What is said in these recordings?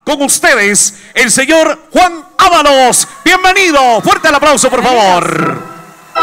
Con ustedes, el señor Juan Ábalos. Bienvenido. Fuerte el aplauso, por favor.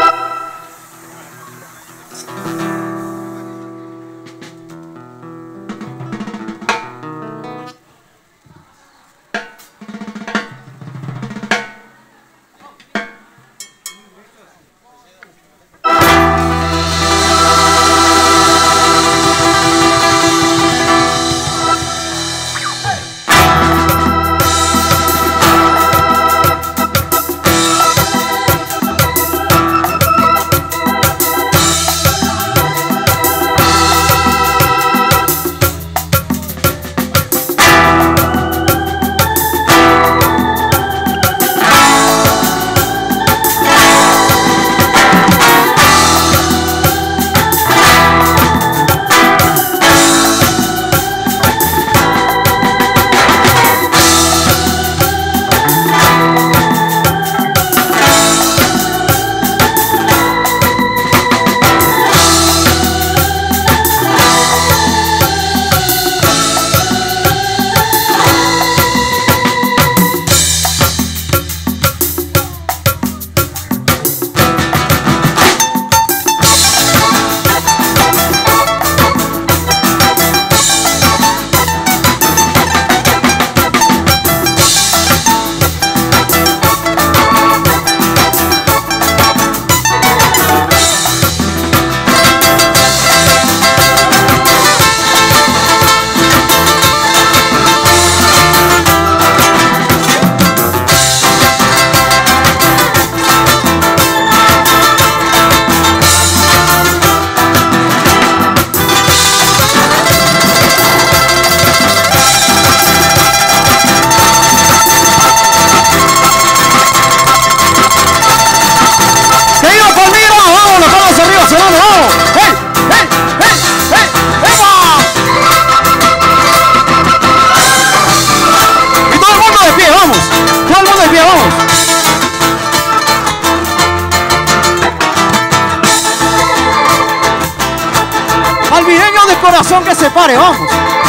Corazón que se pare, vamos.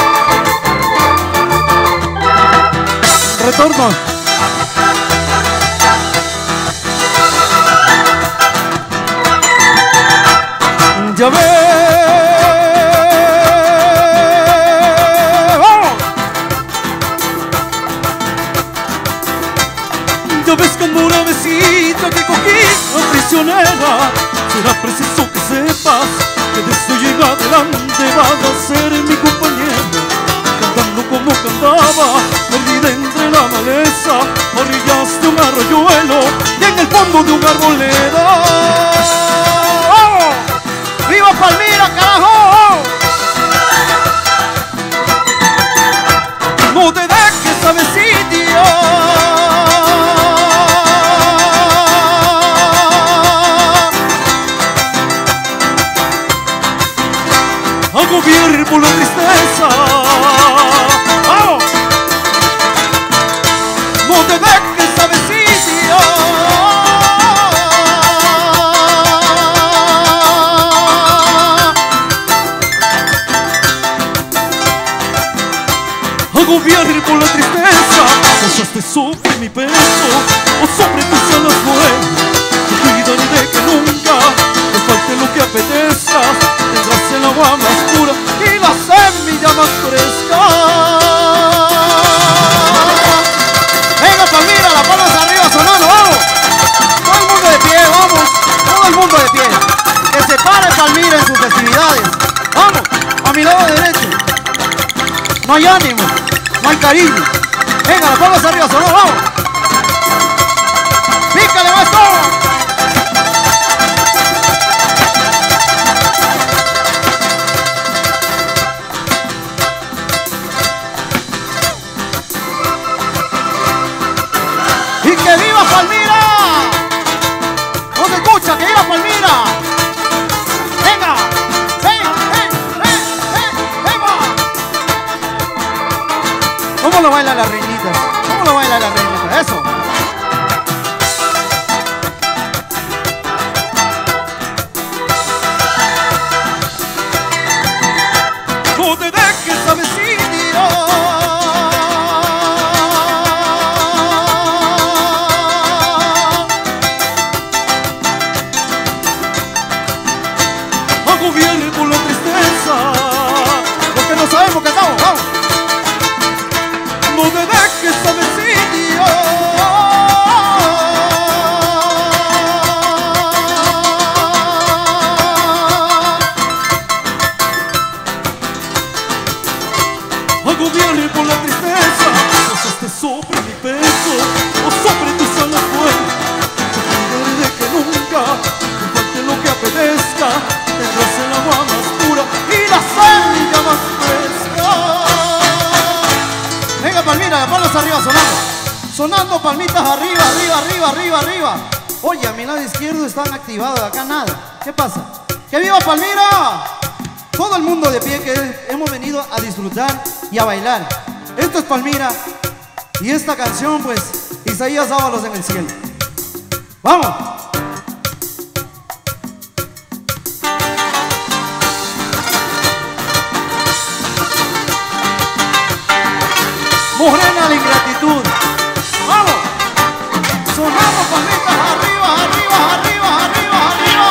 Retorno. Ya ves, vamos. Ya ves como una besita que cogí, la prisionera. Será preciso que sepas que desde hoy en adelante vas a ser mi compañero. Cantando como cantaba, perdida entre la maleza, a orillas de un arroyuelo y en el fondo de un arboleda. ¡Oh! ¡Viva Palmira, carajo! No te dejes, suavecito. Agobiar por la tristeza. ¡Oh! No te dejes, suavecito. Agobiar por la tristeza. Posaste sobre mi peso o sobre tus alas vuelas. Te cuidaré de que nunca te falte lo que apetezca. Tendrás el agua más pura y la semilla más fresca. Venga, Palmira, las palmas arriba sonando, vamos. Todo el mundo de pie, vamos. Todo el mundo de pie. Que se pare Palmira en sus festividades. Vamos, a mi lado derecho. No hay ánimo, no hay cariño. Venga, las palmas arriba sonando, vamos. Pícale, maestro. ¡Que viva Palmira! ¿No se escucha? ¡Que viva Palmira! ¡Venga! ¡Venga! ¡Venga! ¿Cómo lo baila la reinita? ¿Cómo lo baila la reinita? ¡Eso! No te dejes, suavecito. sobre mi pecho o sobre tus alas vuelas. Yo cuidaré de que nunca me falte lo que apetezca. Tendrás el agua más pura y la sangre más fresca. Venga, Palmira, las manos arriba sonando. Sonando, palmitas arriba, arriba, arriba, arriba, arriba. Oye, a mi lado izquierdo están activados, acá nada. ¿Qué pasa? ¡Que viva Palmira! Todo el mundo de pie que hemos venido a disfrutar y a bailar. Esto es Palmira y esta canción, pues, Isaías Ábalos en el cielo. ¡Vamos! Morena la ingratitud. ¡Vamos! Sonamos, palmitas arriba, arriba, arriba, arriba, arriba.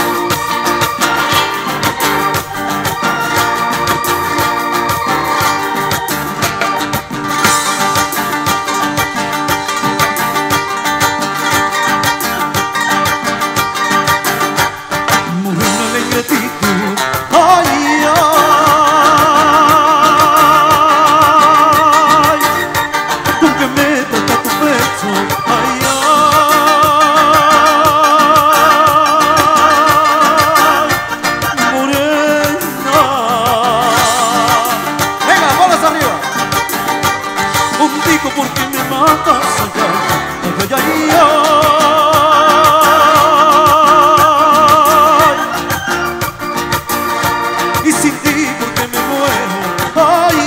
Morena la ingratitud. ¡Ay, ay! Tú que me toca tu pecho. ¡Ay, ay! Morena. Venga, bolas arriba. Contigo porque me matas. Ay, ay, ay, ay. Y sin ti porque me muero. Ay,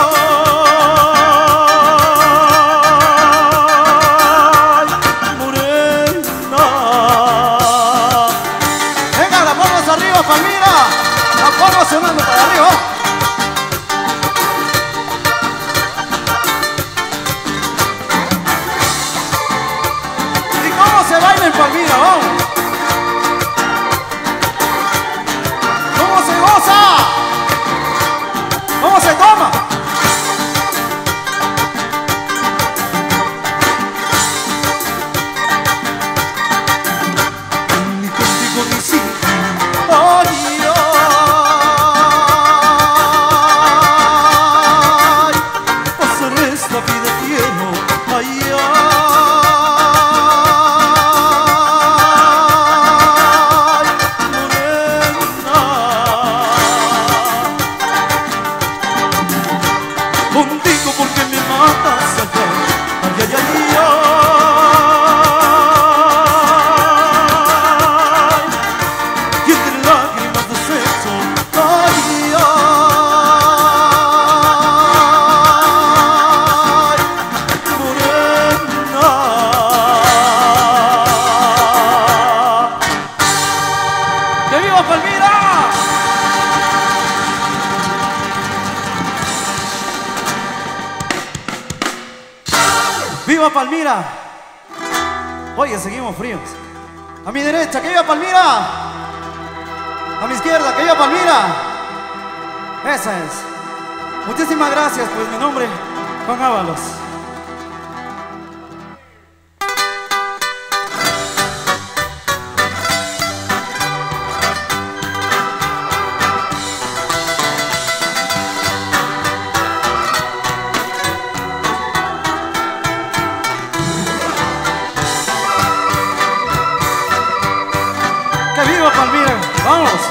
ay, morena. Venga, las manos arriba, Palmira. Las palmas sonando para arriba. ¿Y cómo se baila en Palmira? Vamos. ¿Cómo se goza? ¿Cómo se toma? Ni contigo ni sin ti. Ay, ay, pasar esta vida quiero. Ay, ay, morena. Contigo porque me matas allá. Ay, ay, ay, ay. Y entre lágrimas de sexo. Ay, ay, morena. ¡Que viva Palmira! ¡Viva Palmira! Oye, seguimos fríos. A mi derecha, que viva Palmira. A mi izquierda, que viva Palmira. Esa es. Muchísimas gracias, pues mi nombre, Juan Ábalos. ¡Que viva Palmira! ¡Vamos!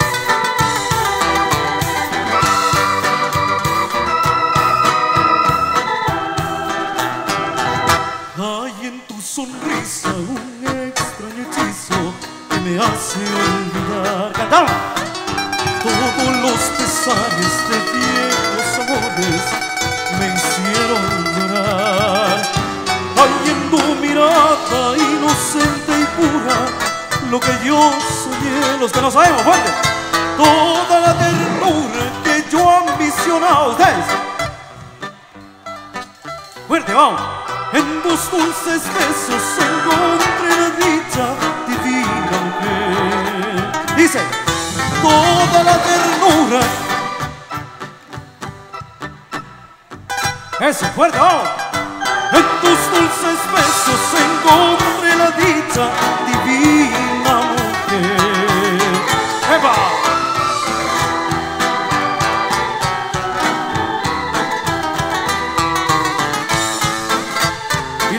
Hay en tu sonrisa un extraño hechizo que me hace olvidar. ¡Cantamos! Todos los pesares de viejos amores me hicieron llorar. Hay en tu mirada inocente y pura lo que yo soñé, los que no sabemos, fuerte. Toda la ternura que yo ambicionaba. Ustedes. Fuerte, vamos. En tus dulces besos encontré la dicha divina mujer. Dice, toda la ternura. Eso, fuerte, vamos. En tus dulces besos encontré la dicha divina mujer. ¡Epa!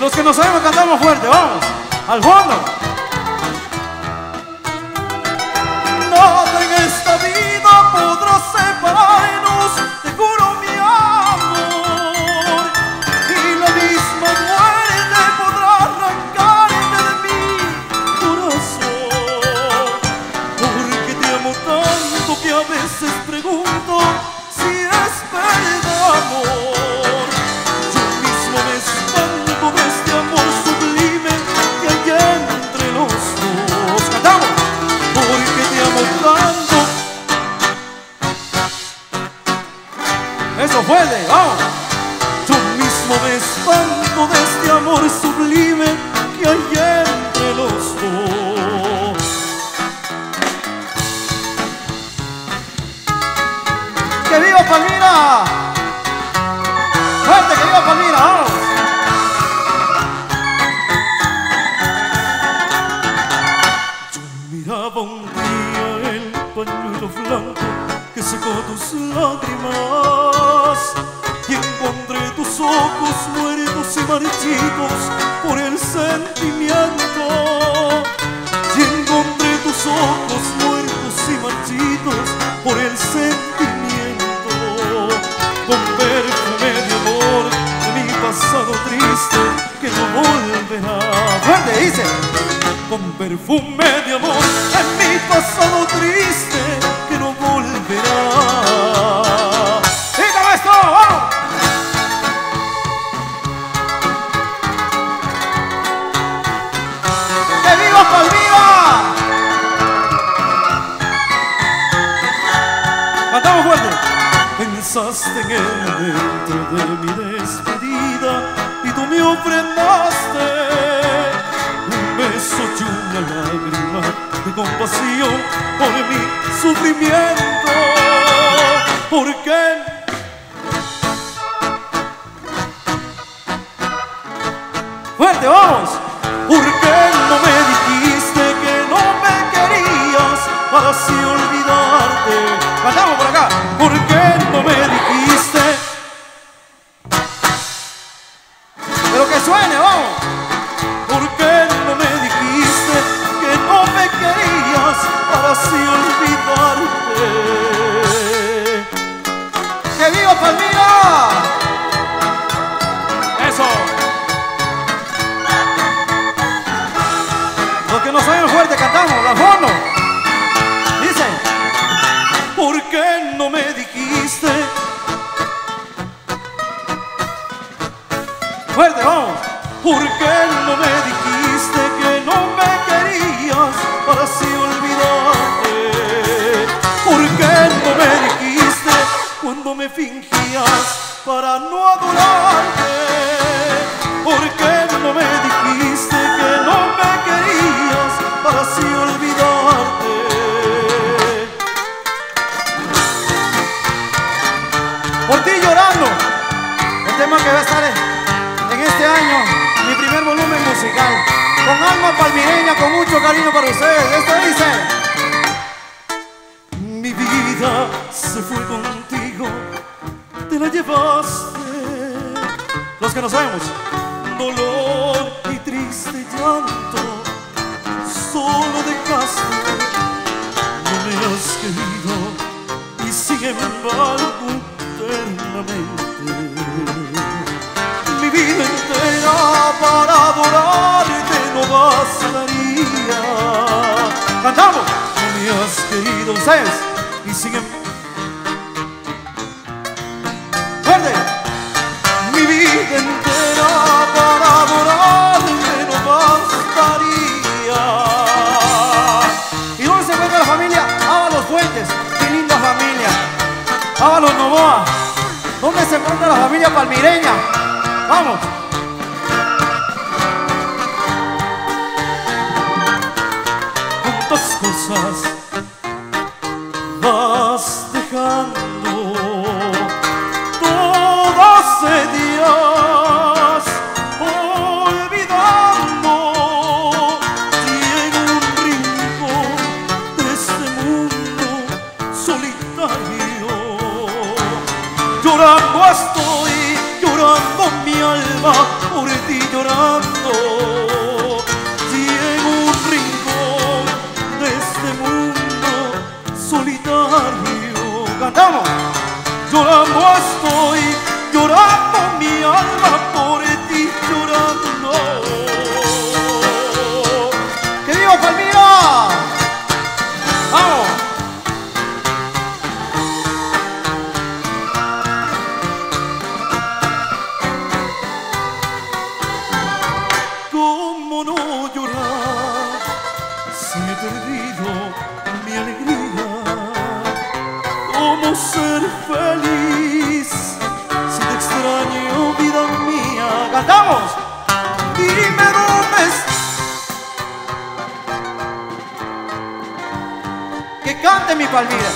los que no sabemos cantamos fuerte, vamos, al fondo. Nada en esta vida podrá separarnos, te juro mi amor, y la misma muerte podrá arrancarme de mi corazón, porque te amo tanto que a veces pregunto si es verdad, amor. Yo mismo me espanto de este amor sublime que hay entre los dos. ¡Cantamos! Porque te amo tanto. Eso fuerte, vamos. Yo mismo me espanto de este amor sublime que hay entre los dos. ¡Que viva Palmira! ¡Fuerte, que viva Palmira! ¡Vamos! Yo miraba un día el pañuelo blanco que secó tus lágrimas y encontré tus ojos muertos y marchitos por el sentimiento. Y encontré tus ojos muertos y marchitos por el sentimiento. Con perfume de amor de mi pasado triste que no volverá. Fuerte dice. Con perfume de amor en mi pasado triste que no volverá. ¡Dígame esto! ¡Vamos! ¡Que viva Palmira! ¡Cantamos fuerte! Pensaste en él dentro de mi despedida y tú me ofrendaste un beso y una lágrima de compasión por mi sufrimiento. ¿Por qué? ¡Fuerte, vamos! ¿Por qué no me dijiste que no me querías para así olvidarte? ¡Cantamos por acá! ¿Por qué no me dijiste? Pero que suene, vamos. ¿Por qué no me dijiste que no me querías para así olvidarte? ¡Que viva Palmira! ¡Eso! Los que no saben fuerte cantamos, la fondo. Dice, ¿por qué no me dijiste? Fuerte, vamos. ¿Por qué no me dijiste que no me querías para así olvidarte? ¿Por qué no me dijiste cuando me fingías para no adorarte? ¿Por qué no me dijiste que no me querías para así olvidarte? Por ti llorando, el tema que va a estar en este año, mi primer volumen musical, con alma palmireña, con mucho cariño para ustedes. Esto dice: mi vida se fue contigo, te la llevaste. Los que no sabemos, dolor y triste llanto, solo dejaste. No me has querido y sin embargo eternamente mi vida entera para adorarte no bastaría. Cantamos. No me has querido, ¿sabes? Y sin embargo fuerte. Mi vida entera para adorarte no bastaría. ¿Y dónde se encuentra la familia Ábalos Fuentes? ¡Qué linda familia! Ábalos Novoa. ¿Dónde se encuentra la familia palmireña? ¡Vamos! ¿Cuántas cosas vas dejando? Todas días olvidando, y en un rincón de este mundo solitario llorando estoy, llorando mi alma. alma por ti llorando. Si en un rincón de este mundo solitario cantamos, llorando estoy, llorando mi alma por ti llorando. ¡Que viva Palmira! ¡Vamos! ¿Cómo no llorar si he perdido mi alegría? ¿Cómo ser feliz si te extraño, vida mía? ¡Cantamos! Dime dónde estás. Que cante mi Palmira.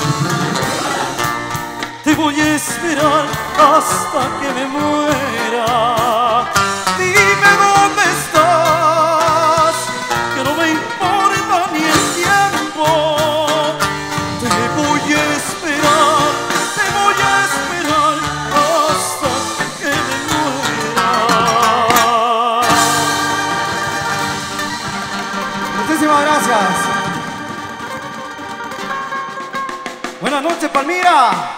Te voy a esperar hasta que me muera. Dime dónde estás, que no me importa ni el tiempo. Te voy a esperar hasta que me muera. Muchísimas gracias. Buenas noches, Palmira.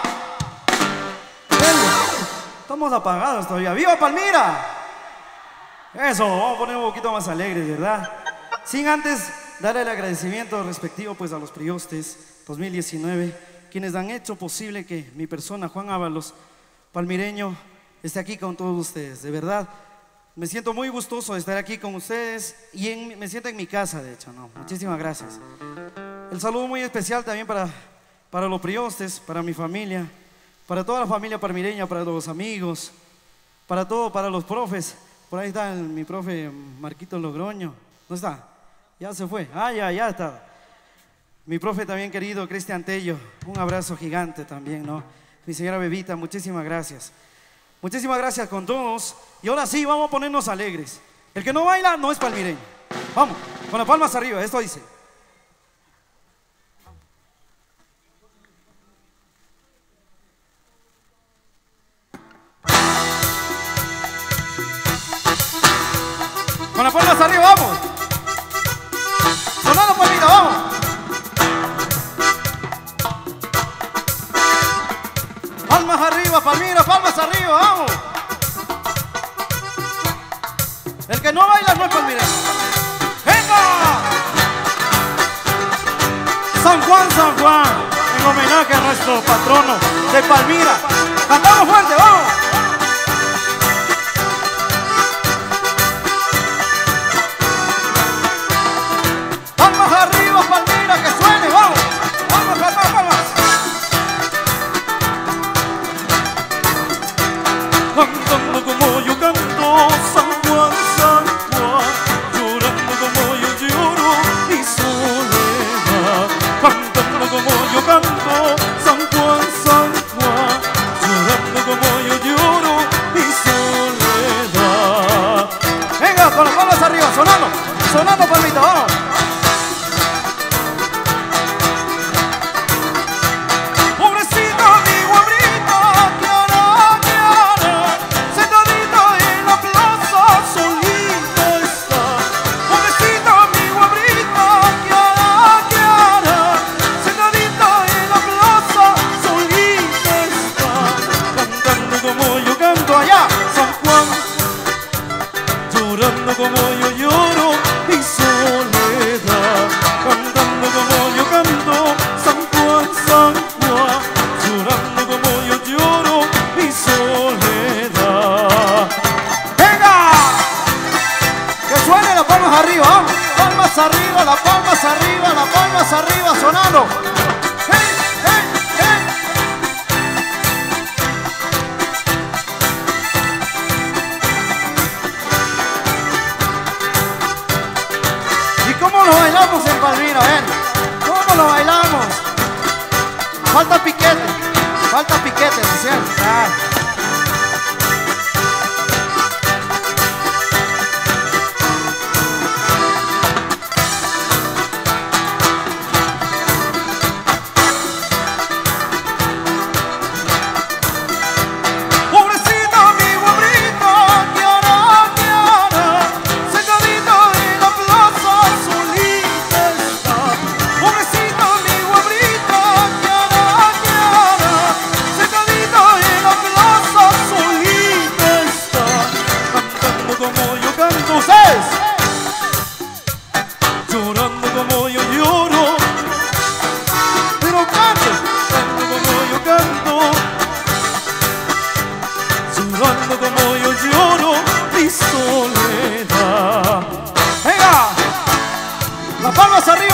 Estamos apagados todavía. ¡Viva Palmira! Eso, vamos a poner un poquito más alegres, ¿verdad? Sin antes darle el agradecimiento respectivo pues a los Priostes 2019, quienes han hecho posible que mi persona, Juan Ábalos, palmireño, esté aquí con todos ustedes. De verdad, me siento muy gustoso de estar aquí con ustedes y me siento en mi casa, de hecho, ¿no? Muchísimas gracias. El saludo muy especial también para los Priostes, para mi familia, para toda la familia palmireña, para los amigos, para todo, para los profes. Por ahí está mi profe Marquito Logroño. ¿Dónde está? Ya se fue. Ah, ya está. Mi profe también querido, Cristian Tello. Un abrazo gigante también, ¿no? Mi señora Bebita, muchísimas gracias. Muchísimas gracias con todos. Y ahora sí, vamos a ponernos alegres. El que no baila no es palmireño. Vamos, con las palmas arriba. Esto dice. Con las palmas arriba, vamos. Sonando Palmira, vamos. Palmas arriba, Palmira, palmas arriba, vamos. El que no baila no es palmireño. ¡Venga! San Juan, San Juan, en homenaje a nuestro patrono de Palmira. Cantamos fuerte, vamos. Arriba, Palmira, que suene, vamos. Palmas, palmas, palmas. Cantando como yo canto, San Juan, San Juan, llorando como yo lloro, mi soledad. Cantando como yo canto, San Juan, San Juan, llorando como yo lloro, mi soledad. Venga, con las palmas arriba, sonando, sonando, Palmita, vamos. Como yo lloro mi soledad, cantando como yo canto, San Juan, San Juan, llorando como yo lloro mi soledad. ¡Venga! Que suene las palmas arriba, ¿eh? Palmas arriba, las palmas arriba, las palmas arriba, sonando. ¡Hey, hey, hey! ¿Cómo lo bailamos en Palmira? Ven, ¿cómo lo bailamos? Falta piquete, decían. Ah. Pobrecita mi guabrita, que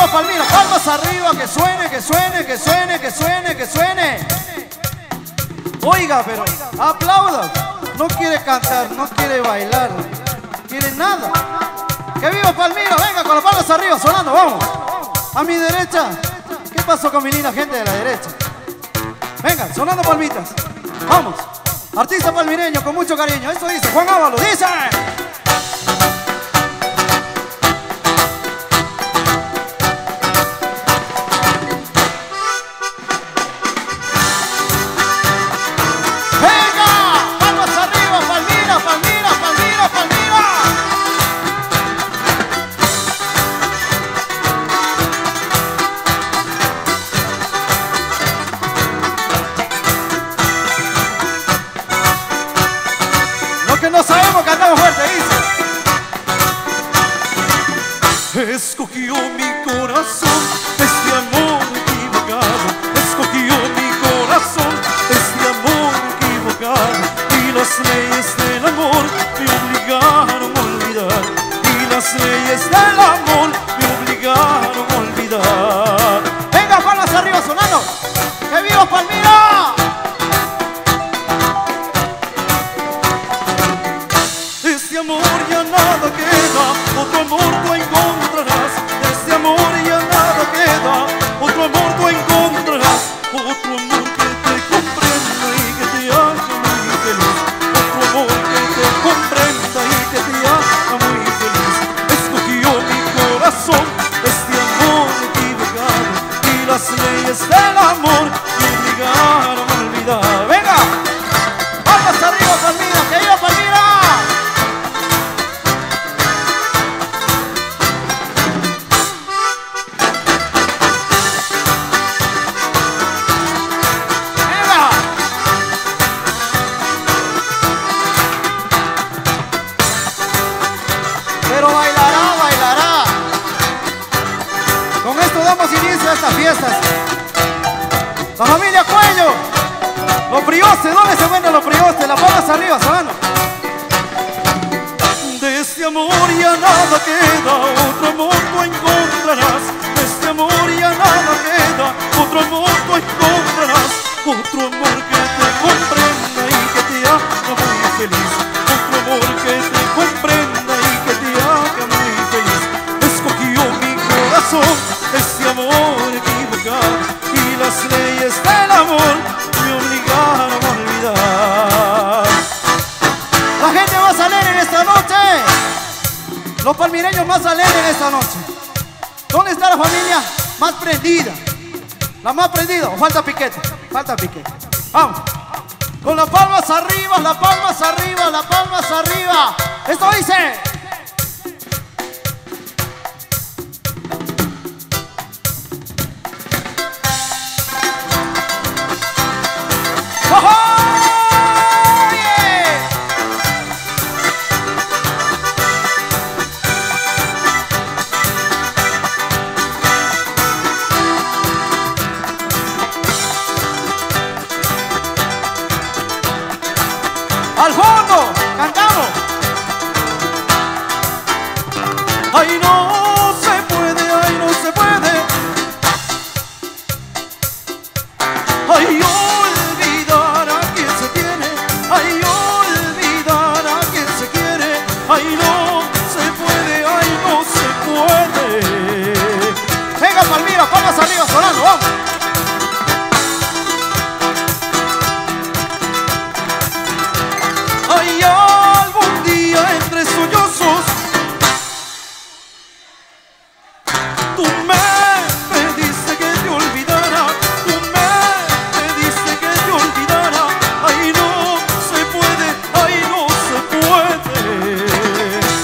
Palmira! Palmas arriba, que suene, que suene, que suene, que suene, que suene. Oiga, pero aplauda. No quiere cantar, no quiere bailar, no quiere nada. ¡Que viva Palmira! Venga, con las palmas arriba, sonando, vamos. A mi derecha. ¿Qué pasó con mi linda gente de la derecha? Venga, sonando palmitas. Vamos. Artista palmireño con mucho cariño. Esto dice Juan Ábalos, dice. No sabemos, cantamos fuerte, dice. Escogió mi corazón este amor equivocado. Escogió mi corazón este amor equivocado. Y las leyes del amor me obligaron a olvidar. Y las leyes del amor me obligaron a olvidar. Venga, palmas arriba sonando. ¡Que viva Palmira! De este amor ya nada queda, otro amor tú encontrarás. De este amor ya nada queda, otro amor tú encontrarás. Otro amor que te comprenda y que te haga muy feliz. Otro amor que te comprenda y que te haga muy feliz. Escogió mi corazón este amor equivocado. Y las leyes del amor me obligaron a olvidar. ¡Venga! ¡Palmas arriba, Palmira! ¡Que viva Palmira! Pero bailará, bailará. Con esto damos inicio a estas fiestas. La familia Cuello, los Priostes, ¿dónde se venden los Priostes? Las palmas arriba, sonando. De este amor ya nada queda, otro amor tú encontrarás. De este amor ya nada queda, otro amor tú encontrarás. Otro amor que te comprenda y que te haga muy feliz. Otro amor que te comprenda y que te haga muy feliz. Escogió mi corazón este amor equivocado. Y las leyes del amor me obligaron a olvidar. La gente más alegre en esta noche. Los palmireños más alegres en esta noche. ¿Dónde está la familia más prendida? La más prendida. ¿O falta piquete? Falta piquete. Vamos. Con las palmas arriba, las palmas arriba, las palmas arriba. Esto dice. ¡Oh! Al fondo, cantamos. Ay, no se puede, ay, no se puede. Ay, olvidar a quien se tiene. Ay, olvidar a quien se quiere. Ay, no se puede, ay, no se puede. Venga, Palmira, palmas arriba, sonando, vamos. Ay, algún día entre sollozos tú me pediste que te olvidara, tú me pediste que te olvidara. Ay, no se puede, ay, no se puede.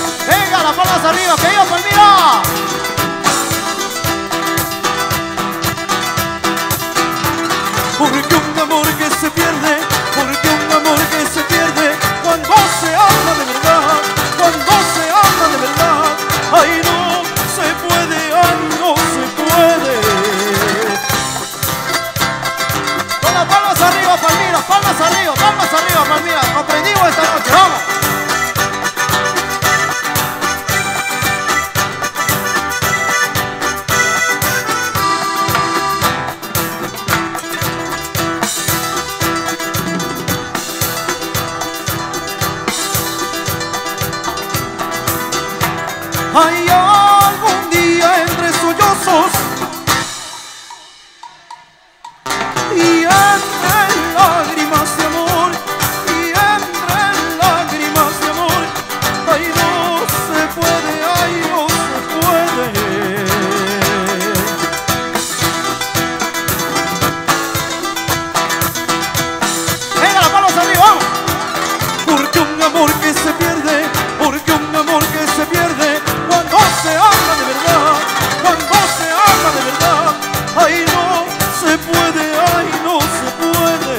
Hay algún día entre sollozos y entre lágrimas de amor, y entre lágrimas de amor, ay no se puede, ay no se puede. Venga, las manos arriba, vamos. Porque un amor que se pierde, porque un amor que se pierde, cuando se habla de verdad, cuando se habla de verdad, ay no se puede, ay no se puede.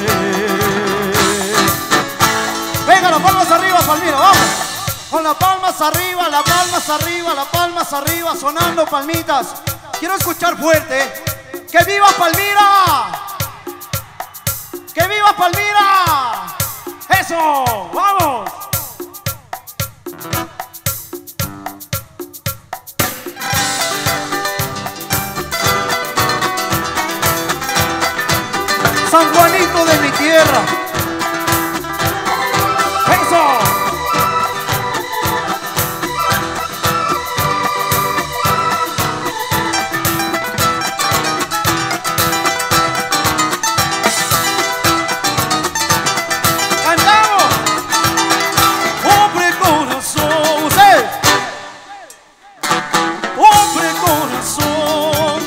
Venga, las palmas arriba, Palmira, vamos. Con las palmas arriba, las palmas arriba, las palmas arriba, sonando palmitas. Quiero escuchar fuerte. ¡Que viva Palmira! ¡Que viva Palmira! ¡Eso! ¡Vamos! San Juanito de mi tierra. ¡Eso! ¡Cantamos! Pobre corazón, usted. Pobre corazón.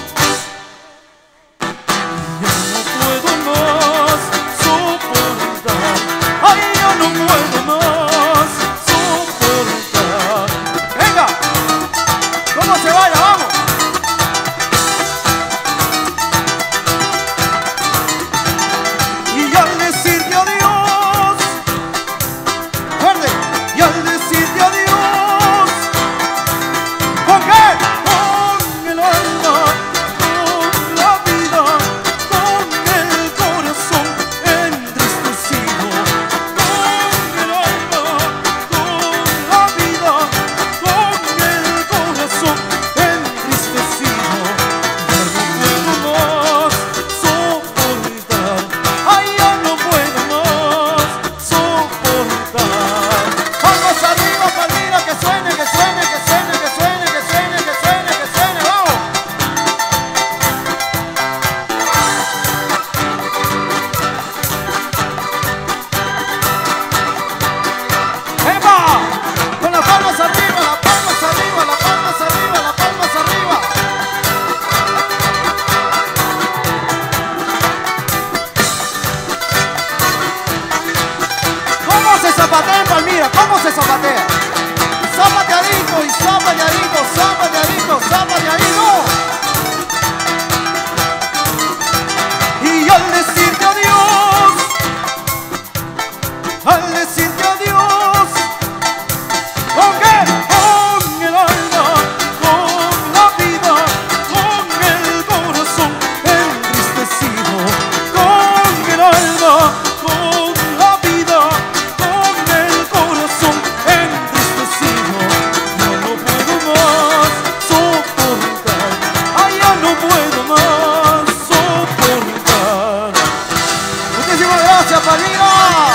Ya no puedo más soportar. Ay, ya no puedo más soportar. Venga, ¿cómo se vaya? Vamos. Y al decirte adiós, fuerte, y al decirte adiós, ¿con qué? Con el alma, con la vida, con el corazón entristecido, con el alma, con la vida, con el corazón entristecido. Ya no puedo más soportar, ay, ya no puedo más soportar. Vamos arriba, Palmira, que suene, que suene, que suene, que suene, que suene, que suene, que suene, vamos. ¡Epa! Con las palmas arriba, las palmas arriba, las palmas arriba, las palmas arriba. ¿Cómo se zapatea en Palmira? ¿Cómo se zapatea? Zapateadito y zapateadito, zapateadito, zapateadito. Y al decirte adiós, al decirte adiós, ¿con qué? Con el alma, con la vida, con el corazón entristecido, con el alma, con la vida, con el corazón entristecido. Ya no puedo más soportar, ay, ya no puedo más soportar. Muchísimas gracias, Palmira.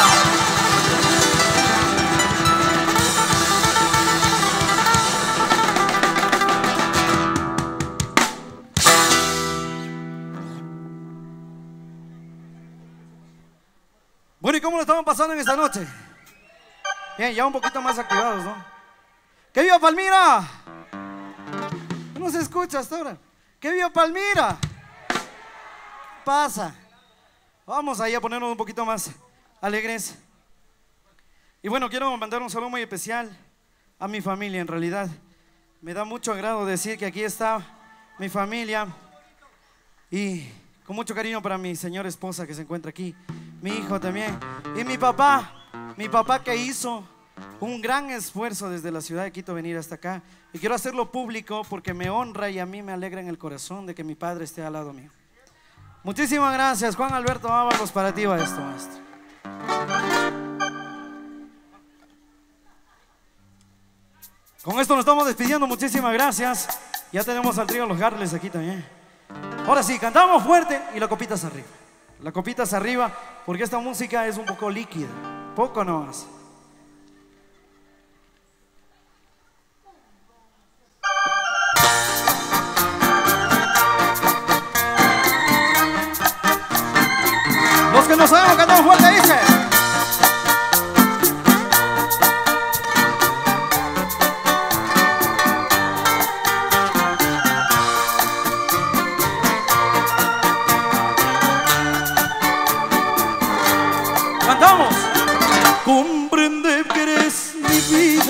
Bueno, ¿y cómo lo estaban pasando en esta noche? Bien, ya un poquito más activados, ¿no? ¡Que viva Palmira! No se escucha hasta ahora. ¡Que viva Palmira! ¿Qué pasa? Vamos ahí a ponernos un poquito más alegres. Y bueno, quiero mandar un saludo muy especial a mi familia, en realidad. Me da mucho agrado decir que aquí está mi familia. Y con mucho cariño para mi señora esposa que se encuentra aquí. Mi hijo también. Y mi papá que hizo un gran esfuerzo desde la ciudad de Quito venir hasta acá. Y quiero hacerlo público porque me honra y a mí me alegra en el corazón de que mi padre esté al lado mío. Muchísimas gracias, Juan Alberto Ábalos, para ti va esto, maestro. Con esto nos estamos despidiendo, muchísimas gracias. Ya tenemos al trío Los Garles aquí también. Ahora sí, cantamos fuerte y la copita hacia arriba. La copita hacia arriba, porque esta música es un poco líquida, poco nomás.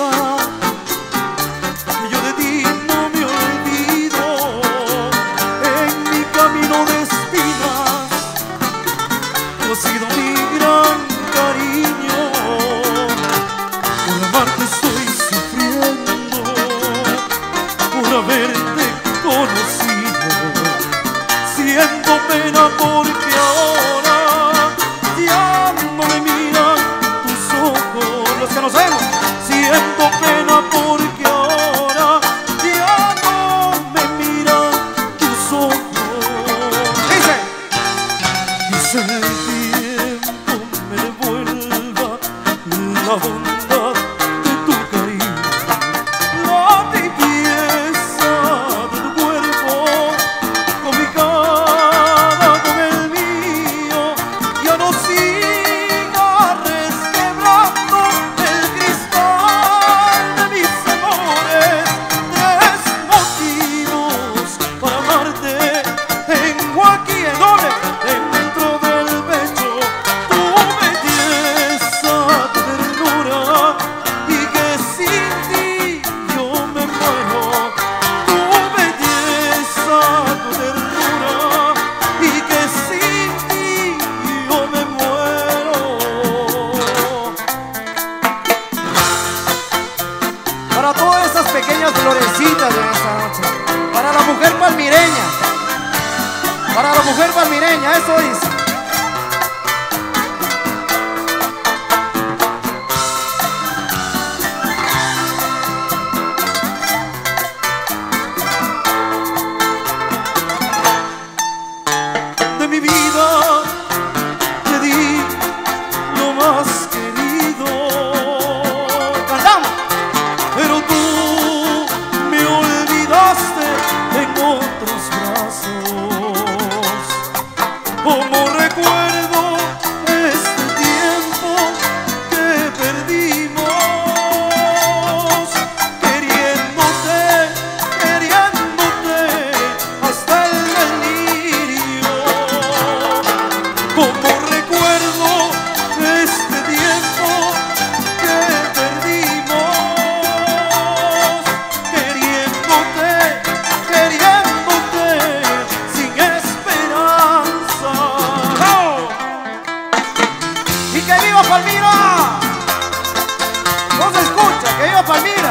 que yo de ti no me olvido. En mi camino de espinas tú has sido mi gran cariño. Por amarte estoy sufriendo, por haberte conocido. Siento pena porque ahora ya no me miran tus ojos. Los que nos vemos, siento pena porque ahora ya no me miran tus ojos. Dice, Quizá el tiempo me devuelva la bondad de tu cariño, la tibieza de tu cuerpo, con mi cara, con el mío. Ya no sigas resquebrando el cristal de mis amores. Tres motivos para amarte. Tengo aquí en doble, dentro del pecho, tu belleza, tu ternura, y que sin ti yo me muero. Tu belleza, tu ternura, y que sin ti yo me muero. para todas esas pequeñas florecitas de esta noche, para la mujer palmireña, eso dice. De mi vida te di lo más querido, Cantamos. pero tú me olvidaste en otros brazos. Como recuerdo este tiempo que perdimos, queriéndote hasta el delirio. Como recuerdo este tiempo que perdimos, queriéndote sin esperanza. Y que viva Palmira. No se escucha, que viva Palmira.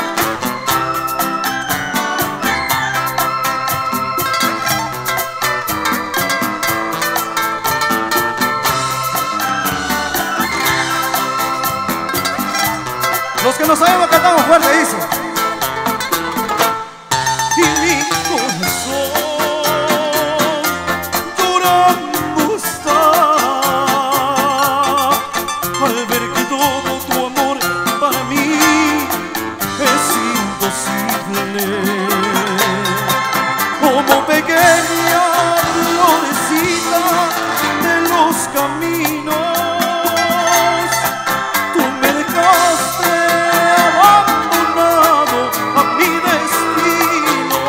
Los que no sabemos cantamos fuerte, dice. Y mi corazón llorando está al ver que todo tu amor para mí es imposible. Como pequeña florecita de los caminos, tú me dejaste abandonado a mi destino.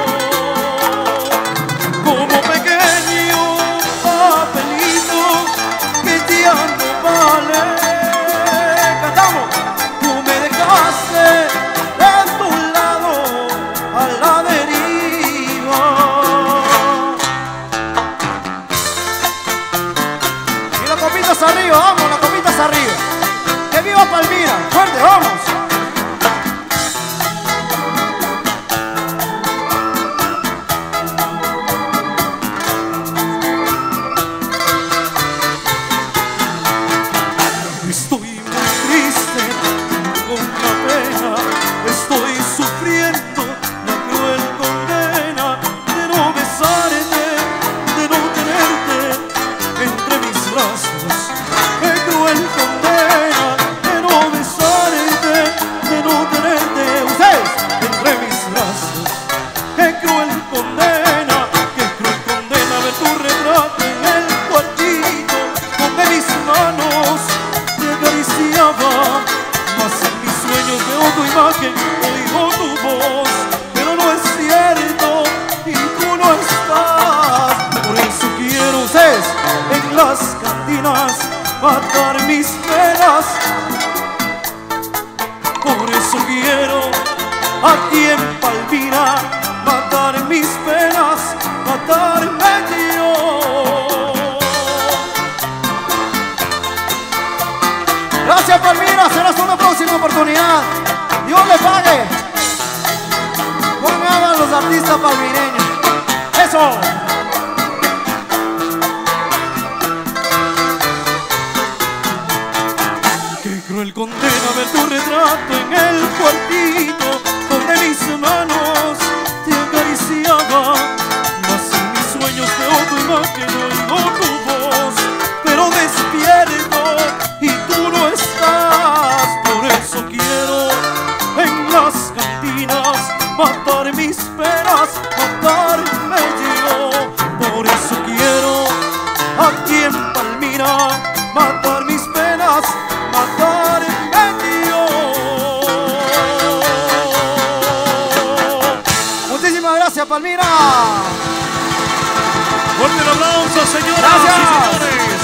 Como pequeño papelito que ya no vale. Cantamos. Tú me dejaste de tu lado a la deriva. Y las copitas arriba, vamos, las copitas arriba. Que viva Palmira, fuerte, vamos. Estoy muy triste, con la pena, estoy sufriendo la cruel condena de no besarte, de no tenerte entre mis brazos. Qué cruel condena de no besarte, de no tenerte, ustedes, entre mis brazos. Qué cruel condena ver tu retrato en el cuartito donde mis manos te acariciaba. Mas en mis sueños veo tu imagen, oigo tu voz, pero no es cierto y tú no estás. Por eso quiero ustedes en las cantinas matar mis penas. Por eso eso quiero aquí en Palmira matar mis penas, matarme yo. Gracias, Palmira, será hasta una próxima oportunidad. Dios le pague. Pongan los artistas palmireños. Eso. Qué cruel condena ver tu retrato en el cuartito donde mis manos te acariciaban. Mas en mis sueños veo tu imagen, oigo tu voz, pero despierto y tú no estás. Por eso quiero en las cantinas matar mis penas, matarme yo. Por eso quiero aquí en Palmira matar mis penas, matarme yo. Muchísimas gracias, Palmira. Fuerte el aplauso, señoras Gracias. y señores.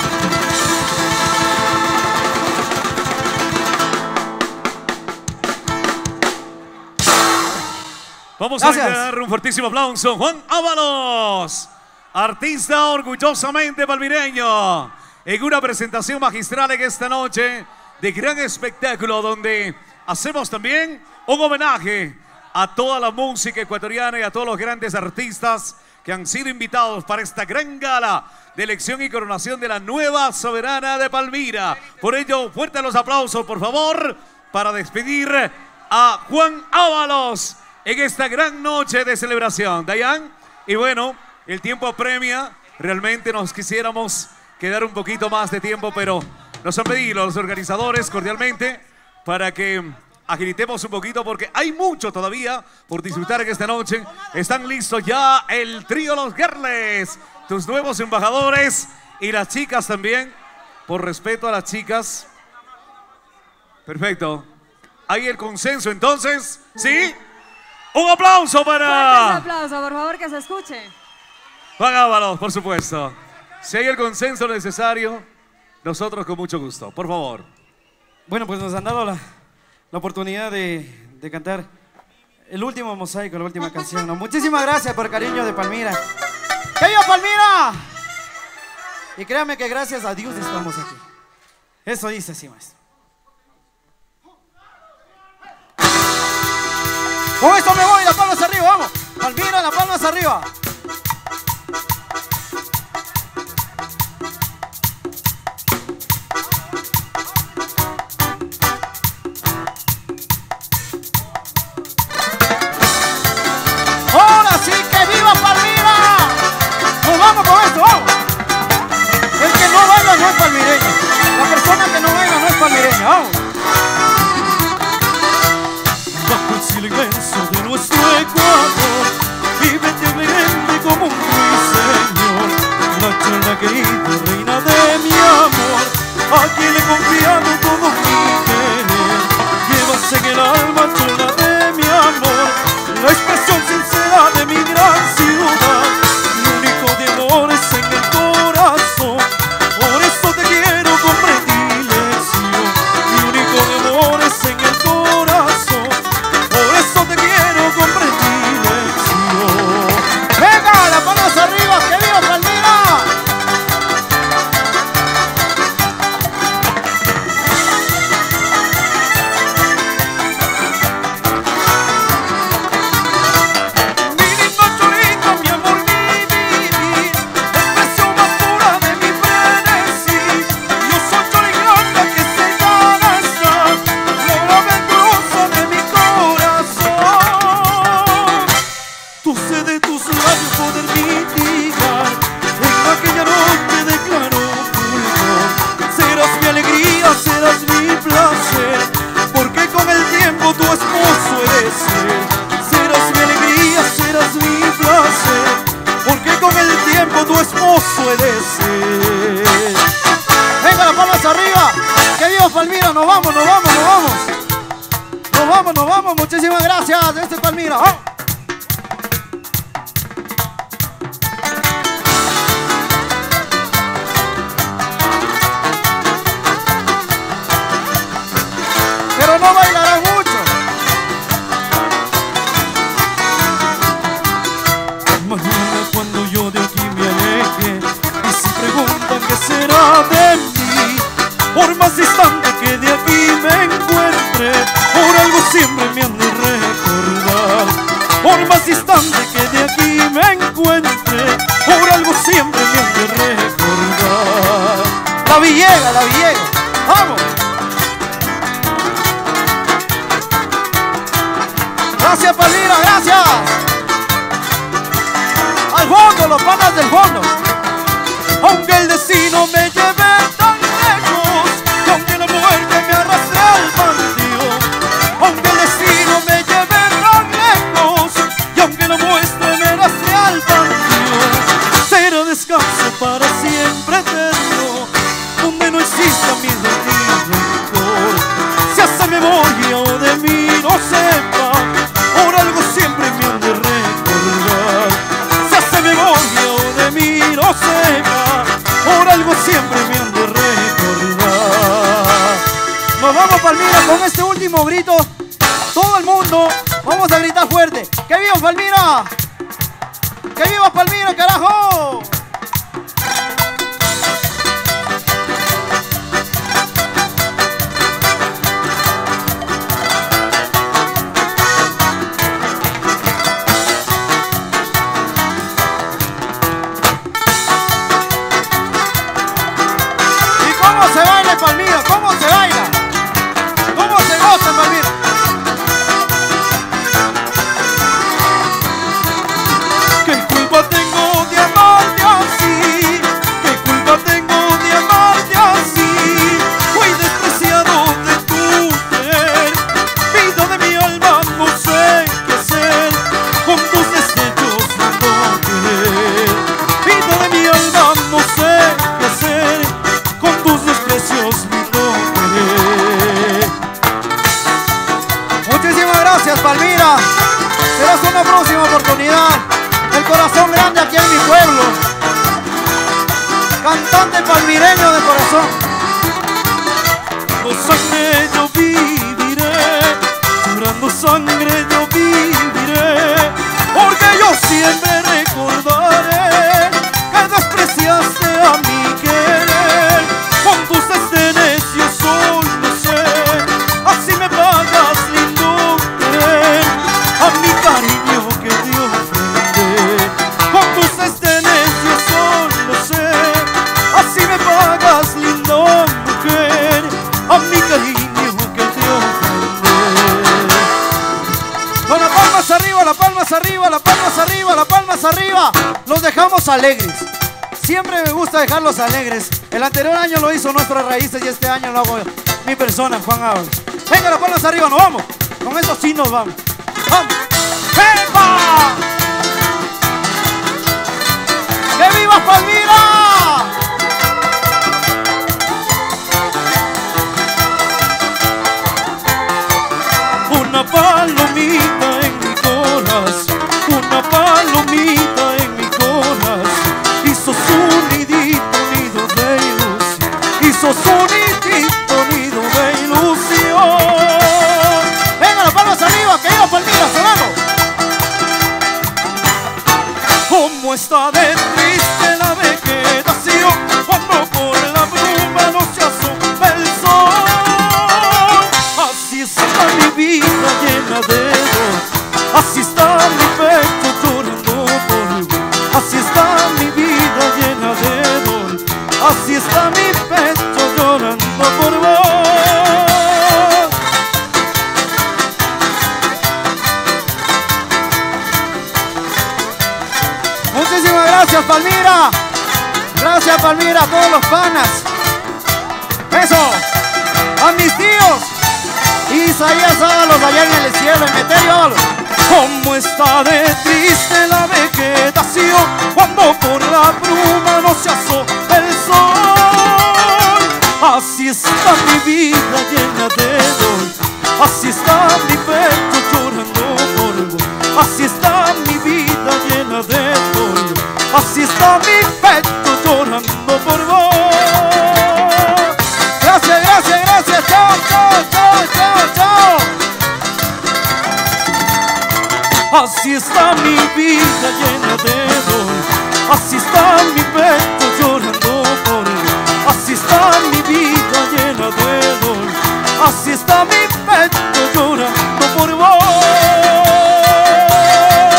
Vamos Gracias. a dar un fuertísimo aplauso. Juan Ábalos, artista orgullosamente palmireño, en una presentación magistral en esta noche de gran espectáculo donde hacemos también un homenaje a toda la música ecuatoriana y a todos los grandes artistas que han sido invitados para esta gran gala de elección y coronación de la nueva soberana de Palmira. Por ello, fuertes los aplausos, por favor, para despedir a Juan Ábalos en esta gran noche de celebración. Dayan, y bueno, el tiempo apremia. Realmente nos quisiéramos quedar un poquito más de tiempo, pero nos han pedido los organizadores cordialmente para que agilitemos un poquito porque hay mucho todavía por disfrutar en esta noche. Están listos ya el trío Los Girles, tus nuevos embajadores, y las chicas también, por respeto a las chicas. Perfecto. ¿Hay el consenso entonces? ¿Sí? Un aplauso para... Un aplauso, por favor, que se escuche. Juan Ábalos, por supuesto. Si hay el consenso necesario, nosotros con mucho gusto. Por favor. Bueno, pues nos han dado la oportunidad de cantar el último mosaico, la última canción, ¿no? Muchísimas gracias por el cariño de Palmira. ¡Que viva Palmira! Y créanme que gracias a Dios estamos aquí. Eso dice así, más. Con esto me voy, las palmas arriba, vamos. Palmira, las palmas arriba. Ahora sí, que viva Palmira. Nos vamos con esto, vamos. El que no baila no es palmireño. La persona que no baila no es palmireña, vamos. Bajo el cielo inmenso de nuestro Ecuador, vive merengue como un ruiseñor. La chona querida, reina de mi amor, a quien le he confiado todo mi querer. Llevas en el alma, chona de mi amor, la expresión sincera de mi gran ciudad. Mi único de amores en el corazón, por eso te quiero con predilección. Mi único de amores en el corazón, por eso te quiero con predilección. Venga, las palmas arriba, que viva Palmira. Mi lindo chorito, mi amor, mi vivir, la expresión más pura de mi frenesí. Yo soy chorigata que se gana estar, la ventosa de mi corazón. Tu sed de tus labios poder mitigar en aquella noche de claro fulgor. Serás mi alegría, serás mi placer, porque con el tiempo tu esposo eres él. Serás mi alegría, serás mi placer, porque con el tiempo tu esposo eres él. Venga, las palmas arriba. Que viva Palmira, nos vamos, nos vamos, nos vamos. Nos vamos, nos vamos. Muchísimas gracias. Este es Palmira. ¡Vamos! Pero no bailarán mucho. Por más distante que de aquí me encuentre, por algo siempre me han de recordar. La Villega, vamos. Gracias, Palmira, gracias. Al fondo, los panas del fondo. Aunque el destino me lleve tan lejos, y aunque la muerte me arrastre al panteón, aunque el destino me lleve tan lejos, y aunque la muerte me arrastre al panteón, será descanso para siempre eterno, donde no exista miedo ni rencor. Si hace memoria o de mí no sepa, por algo siempre me han de recordar. Si hace memoria o de mí no sepa, por algo siempre me han de recordar. Nos vamos, Palmira, con este último grito. Todo el mundo, vamos a gritar fuerte. ¡Que viva Palmira! ¡Que viva Palmira, carajo! ¿Cómo se baila, Palmira? ¿Cómo se baila? ¿Cómo se goza, Palmira? ¿Qué culpa tengo de amarte así? ¿Qué culpa tengo de amarte así? Fui despreciado de tu querer, vida de mi alma, no sé qué hacer con tus destellos de no querer. Vida de mi alma, no sé qué hacer con tus desprecios de no querer. Muchísimas gracias, Palmira. Serás una próxima oportunidad. El corazón grande aquí en mi pueblo. Cantante palmireño de corazón. Llorando sangre yo viviré, llorando sangre yo viviré, porque yo siempre recordaré que despreciaste a mi querer. Con tus desdenes yo solo sé, así me pagas lindo querer, a mi cariño que te ofrendé. Con tus desdenes yo solo sé, así me pagas lindo mujer, a mi cariño que te ofrendé. Con las palmas arriba, las palmas arriba, las palmas arriba, las palmas arriba. Los dejamos alegres. Siempre me gusta dejarlos alegres. El anterior año lo hizo Nuestras Raíces y este año lo hago mi persona, Juan Ábalos. Venga, las palmas arriba, nos vamos. Con esto sí nos vamos. ¡Vamos! ¡Epa! ¡Que viva Palmira! Una palomita en mi corazón, una palomita en mi corazón, hizo su nidito, nido de ilusión, hizo su nidito, nido de ilusión. Venga, las palmas arriba, que viva Palmira, sonando. Cómo está de triste la vegetación, cuando por la bruma no se asoma el sol. Así está mi vida llena de dolor, así está mi pecho llorando por vos. Así está mi vida llena de dolor, así está mi pecho llorando por vos. Muchísimas gracias, Palmira. Gracias, Palmira, a todos los panas. Eso. A mis tíos. Isaías Ábalos allá en el cielo, en Meterio Ábalos. Cómo está de triste la vegetación, cuando por la bruma no se asoma el sol. Así está mi vida llena de dolor, así está mi pecho llorando por vos. Así está mi vida llena de dolor, así está mi pecho llorando por vos. Gracias, gracias, gracias. Chao, chao, chao, chao, chao. Así está mi vida llena de dolor, así está mi pecho llorando por vos. Así está mi vida llena de dolor, así está mi pecho llorando por vos.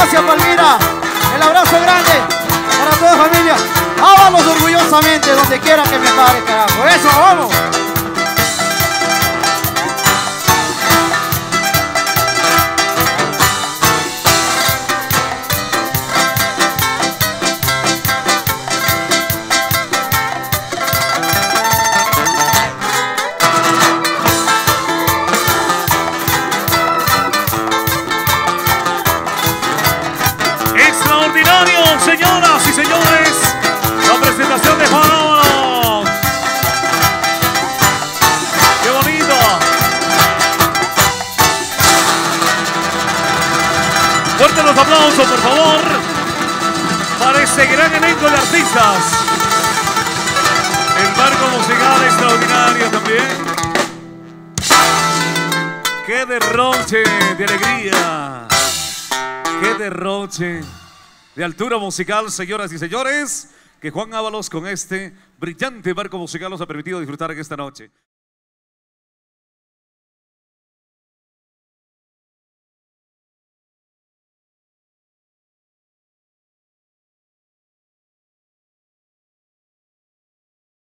Gracias, Palmira. El abrazo grande para toda la familia. Ábalos orgullosamente, donde quiera que me pare, carajo. Eso, vamos. Extraordinario, señoras y señores, la presentación de Juan Ábalos. ¡Qué bonito! Fuerte los aplausos, por favor, para este gran elenco de artistas. El barco musical extraordinario también. ¡Qué derroche de alegría! ¡Qué derroche de altura musical, señoras y señores! Que Juan Ábalos con este brillante barco musical nos ha permitido disfrutar en esta noche.